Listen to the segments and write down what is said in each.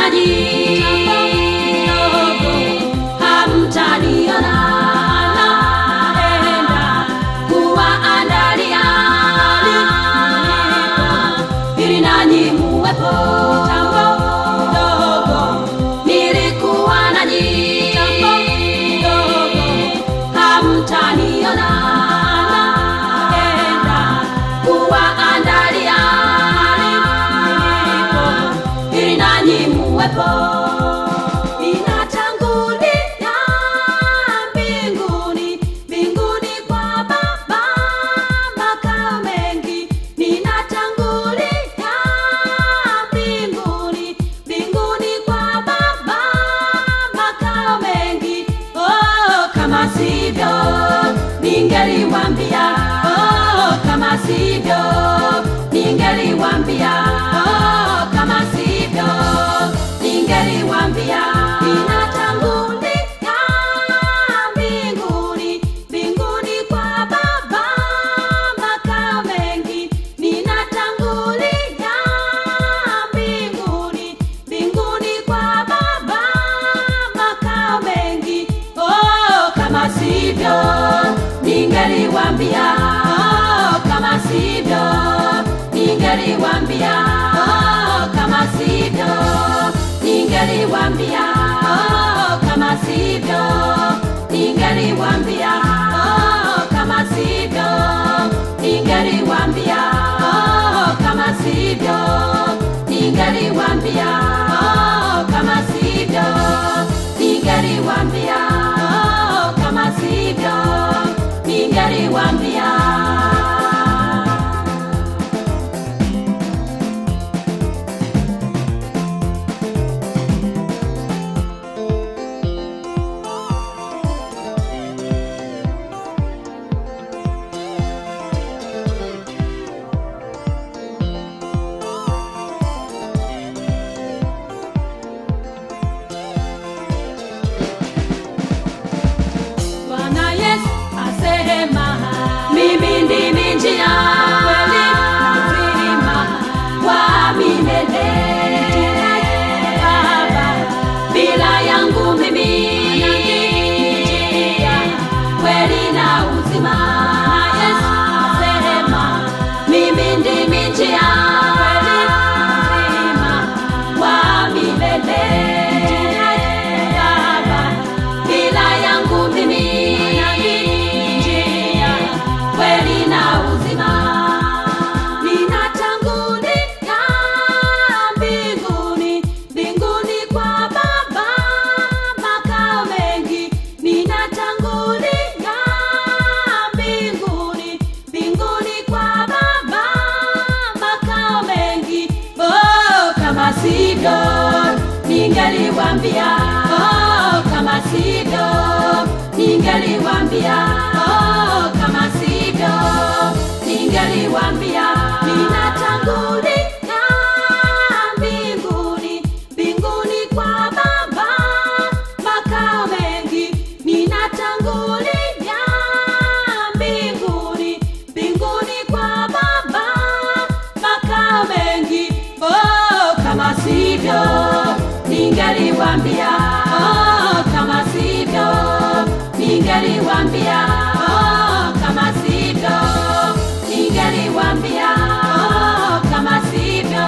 nanyi hamtaniona, naenda kuwaandalia ili nanyi muwepo. Nilikuwa nanyi hamtaniona, naenda kuwaandalia ili nanyi muwepo. Ninatangulia mbinguni, mbinguni kwa Baba makao mengi. Ninatangulia mbinguni, mbinguni kwa Baba makao mengi. Oh, kama sivyo ningeliwaambia, oh, kama sivyo ningeliwaambia, oh, kama sivyo ningeliwaambia. Ninatangulia mbinguni, mbinguni kwa Baba makao mengi. Ninatangulia mbinguni, mbinguni kwa Baba makao mengi. Oh, kama sivyo ningeliwaambia, oh, kama sivyo ningeliwaambia, oh, kama sivyo ningeliwaambia, oh, kama sivyo ningeliwaambia, oh, kama sivyo ningeliwaambia, oh, kama sivyo ningeliwaambia, oh, kama sivyo ningeliwaambia, oh, kama sivyo ningeliwaambia. Bwana Yesu asema, mimi ndimi njia, kweli na uzima wa milele. Baba, bila yangu mimi njia, kweli na uzima. Yesu asema, mimi ndimi njia, kweli na uzima wa milele. Baba, bila yangu mimi njia, kweli na uzima. Ninatangulia mbinguni, mbinguni kwa Baba makao mengi. Ninatangulia mbinguni, mbinguni kwa Baba makao mengi. Oh, kama sivyo ningeliwaambia, oh, kama sivyo ningeliwaambia, oh, kama sivyo ningeliwaambia. Ninatangulia mbinguni, mbinguni kwa Baba makao mengi. Ninatangulia mbinguni, mbinguni kwa Baba makao mengi. Oh, kama sivyo ningeliwaambia, oh, kama sivyo ningeliwaambia, oh, kama sivyo ningeliwaambia, oh, kama sivyo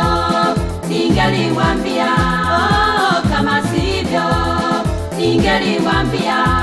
ningeliwaambia, oh, kama sivyo ningeliwaambia.